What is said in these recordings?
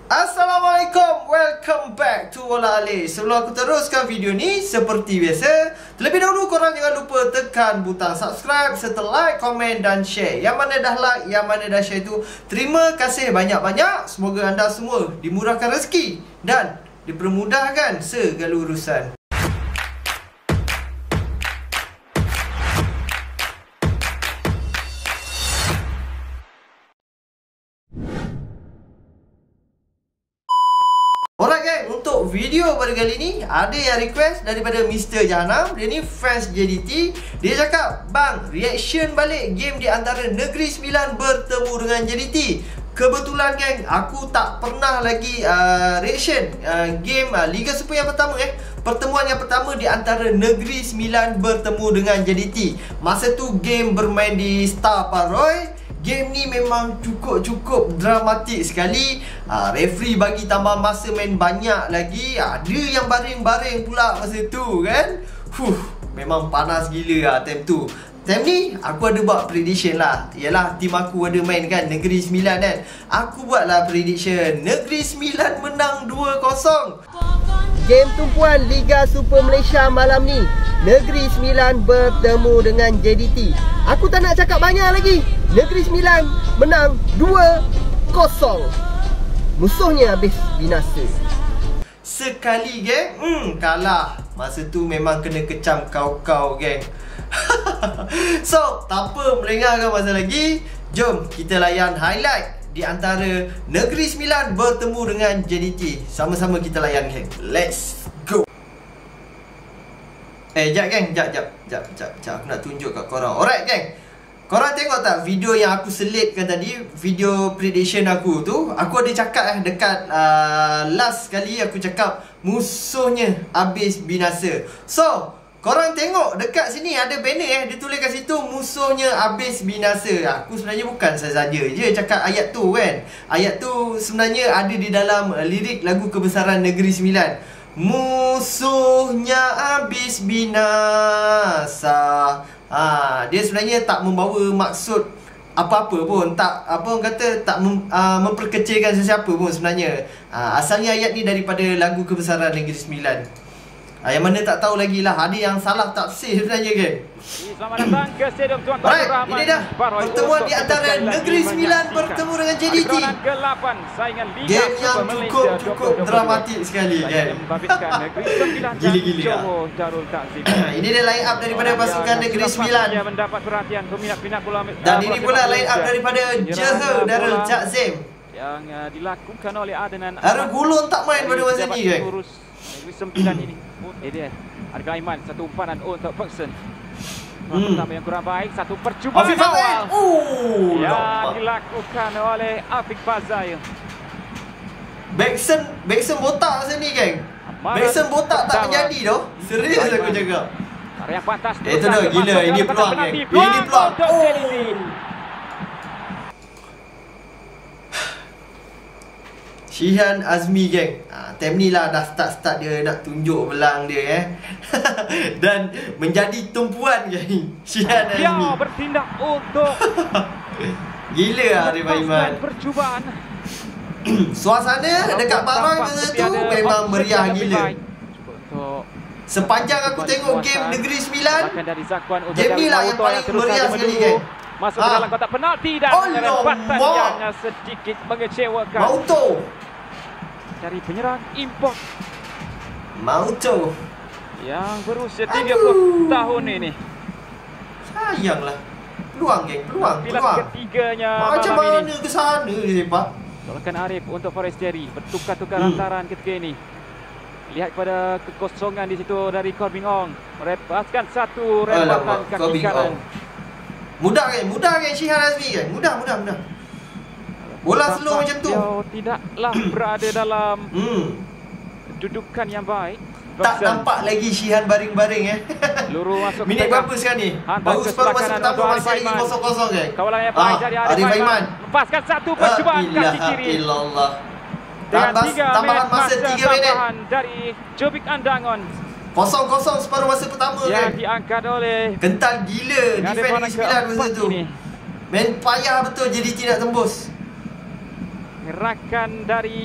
Assalamualaikum, welcome back to Wala Ali. Sebelum aku teruskan video ni, seperti biasa, terlebih dahulu korang jangan lupa tekan butang subscribe serta like, komen dan share. Yang mana dah like, yang mana dah share tu, terima kasih banyak-banyak. Semoga anda semua dimurahkan rezeki dan dipermudahkan segala urusan. Alright gang, untuk video pada kali ni ada yang request daripada Mr. Jahanam. Dia ni fans JDT. Dia cakap, bang, reaction balik game di antara Negeri Sembilan bertemu dengan JDT. Kebetulan gang, aku tak pernah lagi reaction game Liga Super yang pertama pertemuan yang pertama di antara Negeri Sembilan bertemu dengan JDT. Masa tu game bermain di Star Paroy. Game ni memang cukup dramatik sekali. Referee bagi tambah masa main banyak lagi. Ada yang baring-baring pula masa tu kan. Memang panas gila time tu. Time ni aku ada buat prediction lah. Yalah, tim aku ada main kan Negeri Sembilan kan. Aku buatlah prediction Negeri Sembilan menang 2-0. Game tumpuan Liga Super Malaysia malam ni, Negeri Sembilan bertemu dengan JDT. Aku tak nak cakap banyak lagi. Negeri Sembilan menang 2-0. Musuhnya habis binasa. Sekali geng, kalah. Masa tu memang kena kecam kau-kau geng. So, tak apa melengahkan masa lagi. Jom kita layan highlight di antara Negeri Sembilan bertemu dengan JDT. Sama-sama kita layan geng. Let's go. Jap geng, jap. Aku nak tunjuk kat korang. Alright geng, korang tengok tak video yang aku selitkan tadi, video prediction aku tu. Aku ada cakap dekat last kali aku cakap musuhnya habis binasa. So, korang tengok dekat sini ada banner dia tulis kat situ musuhnya habis binasa. Aku sebenarnya bukan saja je cakap ayat tu kan. Ayat tu sebenarnya ada di dalam lirik lagu kebesaran Negeri Sembilan. Musuhnya habis binasa. Dia sebenarnya tak membawa maksud apa-apa pun. Tak apa orang kata, tak memperkecilkan sesiapa pun sebenarnya. Asalnya ayat ni daripada lagu kebesaran Negeri Sembilan. Yang mana tak tahu lagi lah. Ada yang salah tafsir sebenarnya kan. Selamat datang ke Stadium Tuan Tuan Rahman. Ini dah pertemuan di antara Negeri Sembilan bertemu dengan JDT. Game yang cukup dramatik sekali kan. Gila-gila. Ini dia line up daripada pasukan Negeri Sembilan. Dan ini pula line up daripada Johor Darul Takzim. Yang dilakukan oleh Adnan. Harus Gulun tak main pada masa ni kan. Negeri Sembilan ini. Dia ada Aiman, satu umpanan untuk Ferguson. Pertama yang kurang baik, satu percubaan awal yang dilakukan oleh Afiq Fazail. Backson botak masa ni geng. Backson botak tak menjadi doh. Serius aku cakap. Yang pantas. Itu dah gila, ini peluang geng. Ini peluang. Shihan Azmi geng. Time ni lah dah start dia nak tunjuk belang dia Dan menjadi tumpuan geng Shihan Azmi. Dia bertindak untuk gila Arif Aiman. Percubaan. Suasana dekat Paroy masa tu memang meriah gila. Sepanjang aku tengok game Negeri Sembilan, game ni lah yang paling meriah sekali geng. Masuk ke dalam kotak penalti dan lempatan yang sedikit mengecewakan. Mauto dari penyerang import Mauto yang berusia 30 tahun ini. Sayanglah. Peluang geng, peluang. Ketiganya macam mana ke sana dia sepak. Tolongkan Arif untuk Forestieri. Bertukar-tukar hantaran ketika ini. Lihat pada kekosongan di situ dari Corbin Ong. Melepaskan satu rempatan kaki kanan. Mudah geng Shihan Azmi geng. Mudah. Bola slow macam tu. Dia tidaklah berada dalam kedudukan yang baik. Tak nampak lagi Shihan baring-baring Luru masuk minit berapa sekarang ni? Baru separuh masa pertama masih lagi 0-0 kan? Kawalan yang baik dari Arif Aiman. Lepaskan satu percubaan kaki kiri. Dengan tambahan masa 3 minit dari Jobik Andangon. 0-0 separuh masa pertama kan? Yang diangkat oleh kental gila defend Negeri Sembilan masa tu. Main payah betul JDT nak tembus. Gerakan dari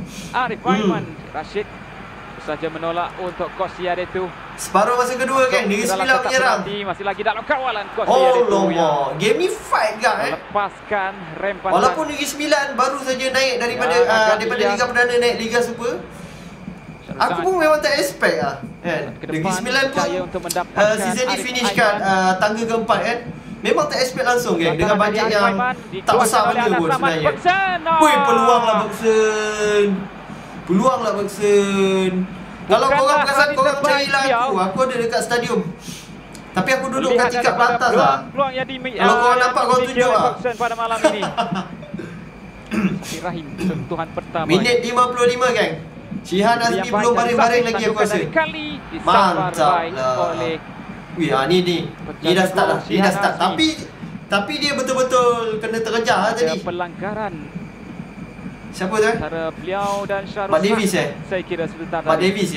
Arif Aiman. Rashid saja menolak untuk Koscielny itu. Separuh masa kedua kan, Negeri Sembilan menyerang. Masih lagi dalam kawalan Koscielny itu. Oh, game ni fight kan lepaskan rempatan. Walaupun Negeri Sembilan baru saja naik daripada Liga Perdana naik Liga Super. Aku pun memang tak expect lah kan. Negeri Sembilan pun season ni finish kat tangga keempat kan. Memang tak expect langsung kan, dengan bajet yang tak besar benda pun sebenarnya. Weh, peluang lah Bergson. Kalau korang perasan, korang carilah aku ada dekat stadium. Tapi aku duduk kat tingkat atas lah. Kalau korang nampak, korang tunjuk lah. Pada malam ini. Rahim sentuhan pertama. Minit 55 kan. Shihan Azmi belum baring-baring lagi aku rasa. Mantap lah. Wih, ni dah start lah. Dia dah start. Tapi dia betul-betul kena terkejar lah tadi. Pelanggaran. Siapa tu? Antara beliau dan Syarul Mak Davis Saya kira sebentar Mak Davis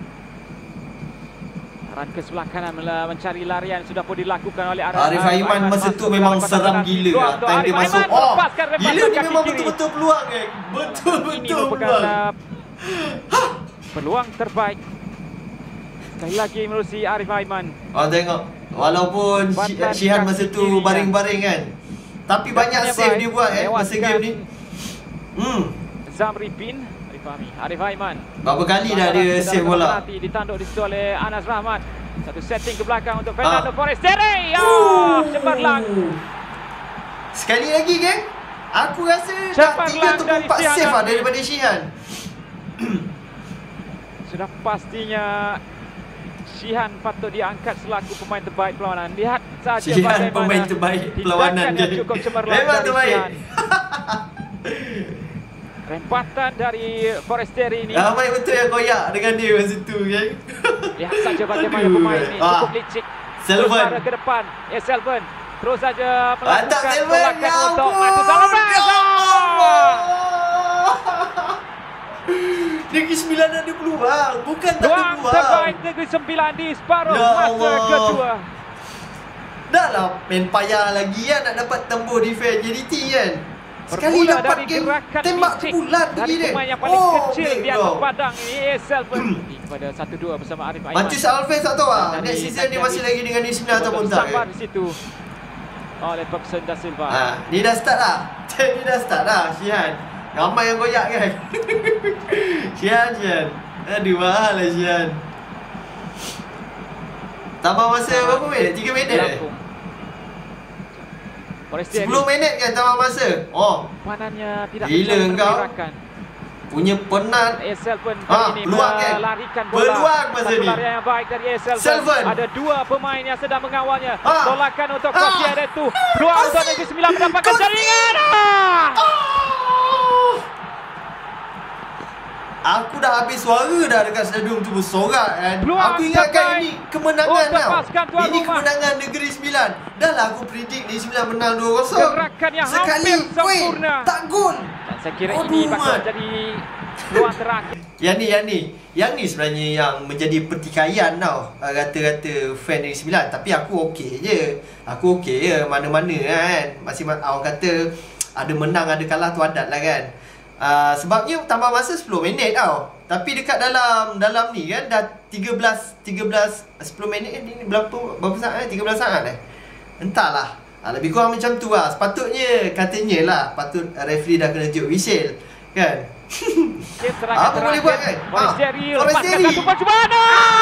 Arah ke sebelah kanan mencari larian sudah pun dilakukan oleh Arif Aiman masa tu memang seram gila lah. Time dia masuk. Gila ni memang betul-betul peluang kan. Betul-betul peluang. Peluang terbaik. Sekali lagi menerusi Arif Aiman. Tengok. Walaupun Shihan masa tu baring-baring kan, tapi banyak save dia buat masa game ni. Zamri bin Arif Aiman. Berapa kali dah dia save bola. Ditanduk di situ oleh Anas Rahmat. Satu setting ke belakang untuk Fernando Forestieri. Cemerlang. Sekali lagi geng. Aku rasa dah 3 atau 4 save lah daripada Shihan. Sudah pastinya Shihan patut diangkat selaku pemain terbaik perlawanan. Lihat saja Shihan pemain terbaik perlawanan dia. Cukup cemerlang. Memang terbaik. Rempatan dari Forestieri ini. Ramai betul yang koyak dengan dia masa tu kan. Lihat saja bagaimana pemain ini cukup licik. Selvan ke depan. Selvan terus saja melakukan tolakan untuk Matu Salomon. Negeri Sembilan ada peluang. Bukan tak ada peluang. Terbaik Negeri Sembilan di separuh masa kedua. Dah lah main payah lagi kan nak dapat tembus defense JDT kan. Sekali dapat game tembak bulat pergi dia. Pemain yang paling kecil di atas padang ini Selvan pada 1-2 bersama Arif Aiman. Manchus Alves tak tahu lah next season dia masih lagi dengan Negeri Sembilan ataupun tak kan. Di situ oleh Bergson da Silva. Ni dah start lah. Ni dah start lah Shihan. Ramai yang koyak kan. Shihan. Aduh mahal lah Shihan. Tambah masa berapa minit? 3 minit 10 minit kan tambah masa. Panannya tidak gila engkau. Punya penat. Selvan ini peluang kan. melarikan bola. Peluang masa ni. Larian yang baik dari Selvan. Ada 2 pemain yang sedang mengawalnya. Tolakan untuk Koscielny itu. Peluang untuk Negeri Sembilan mendapatkan jaringan. Aku dah habis suara dah dekat stadium tu bersorak kan. Aku ingatkan ini kemenangan tau. Ini kemenangan Negeri Sembilan. Dah lah aku predict Negeri Sembilan menang 2-0. Sekali tak gol. Saya kira ini bakal jadi peluang terakhir. Yang ni sebenarnya yang menjadi pertikaian tau. Kata-kata fan Negeri Sembilan. Tapi aku okey je. Mana-mana kan. Masih orang kata ada menang ada kalah tu adat lah kan. Sebabnya tambah masa 10 minit tau. Tapi dekat dalam ni kan dah 13 10 minit ni berapa saat 13 saat entahlah. Lebih kurang macam tu lah. Sepatutnya katanya lah patut referee dah kena tiup whistle kan. Apa boleh buat kan? Forestieri satu percubaan.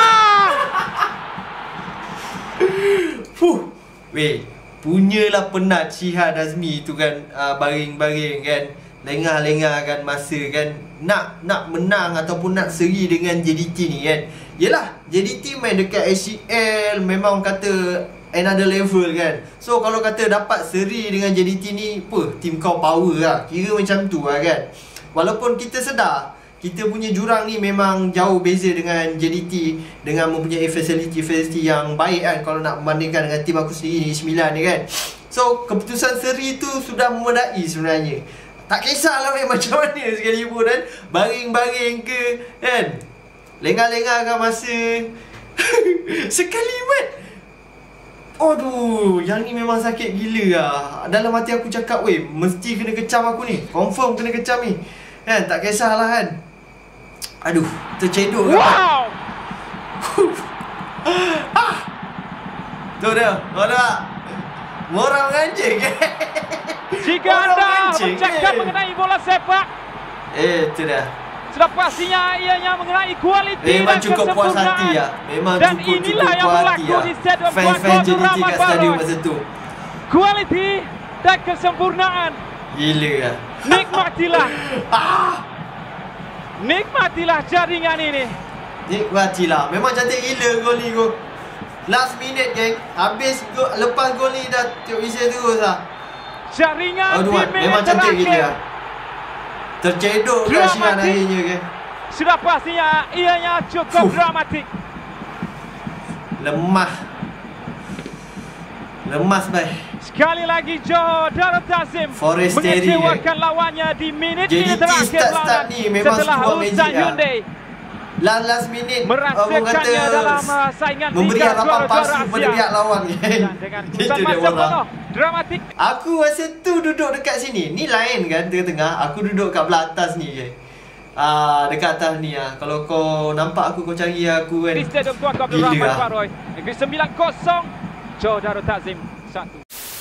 Weh, punyalah penat Shihan Azmi tu kan, baring-baring kan. Lengah-lengah kan masa kan nak menang ataupun nak seri dengan JDT ni kan. Yelah, JDT main dekat ACL memang kata another level kan. So kalau kata dapat seri dengan JDT ni, team kau power lah. Kira macam tu lah kan. Walaupun kita sedar kita punya jurang ni memang jauh beza dengan JDT, dengan mempunyai facility yang baik kan kalau nak membandingkan dengan tim aku sendiri ni 9 ni kan. So keputusan seri tu sudah memadai sebenarnya. Tak kisahlah main macam mana sekalipun kan. Baring-baring ke kan, lengah-lengah kan masa. Sekali mat. Aduh, yang ni memang sakit gila lah. Dalam hati aku cakap, mesti kena kecam aku ni. Confirm kena kecam ni Kan tak kisahlah kan. Aduh, tercedok kan. Wow. Tu dia. Ada. Morang anjing. Jika anda bercakap mengenai bola sepak, tu dah. sudah pastinya ianya mengenai kualiti Memang dan cukup puas hati kesempurnaan. ya. Memang Dan cukup inilah yang puas hati berlaku ya. di stadium Fan-fan JDT Rahmat kat stadium Baros. masa tu. Kualiti dan kesempurnaan. Gila lah. Nikmatilah. Nikmatilah jaringan ini. Nikmatilah. Memang cantik gila gol ni gol. Last minute geng. Habis gol, lepas gol ni dah tengok visa terus lah. Jaringan di minit memang cantik terakhir. gila. Tercedok kat Syian akhirnya geng. Sudah pastinya ianya cukup dramatik. Lemas baik. Sekali lagi Johor Darul Ta'zim mengecewakan lawannya di minit-minit terakhir start ni memang setelah Ulsan Hyundai last minute merasakannya dalam saingan memberi Liga harapan palsu Juara pada pihak lawan. dengan keputusan masa penuh dramatik. Aku masa tu duduk dekat sini. Ni lain kan tengah-tengah. Aku duduk kat belah atas ni je. Dekat atas ni Kalau kau nampak aku, kau cari aku kan. Di Stadium Tuan Abdul Rahman Baroy. Negeri 9-0 Johor Darul Ta'zim 1.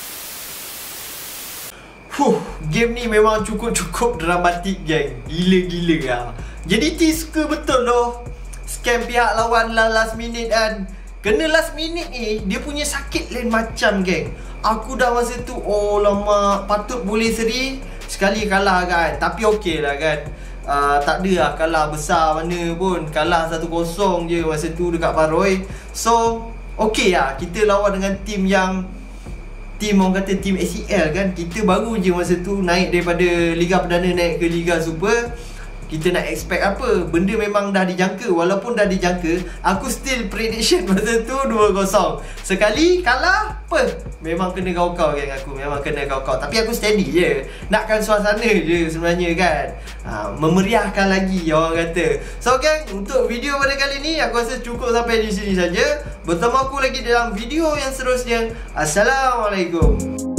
Game ni memang cukup dramatik geng. Gila-gila lah. JDT suka betul loh scam pihak lawan last minute kan. Kena last minute ni, dia punya sakit lain macam geng. Aku dah masa tu, oh lama, patut boleh seri. Sekali kalah kan. Tapi okey lah kan. Tak ada lah kalah besar mana pun. Kalah 1-0 je masa tu dekat Baroy. So okey lah. Kita lawan dengan tim yang orang kata tim ACL kan. Kita baru je masa tu naik daripada Liga Perdana naik ke Liga Super. Kita nak expect apa? Benda memang dah dijangka. Walaupun dah dijangka, aku still prediction masa tu 2-0. Sekali kalah, apa? Memang kena kau-kau geng aku. Memang kena kau-kau. Tapi aku steady je. Nakkan suasana je sebenarnya kan. Memeriahkan lagi orang kata. So geng, untuk video pada kali ni aku rasa cukup sampai di sini saja. Bertemu aku lagi dalam video yang seterusnya. Assalamualaikum.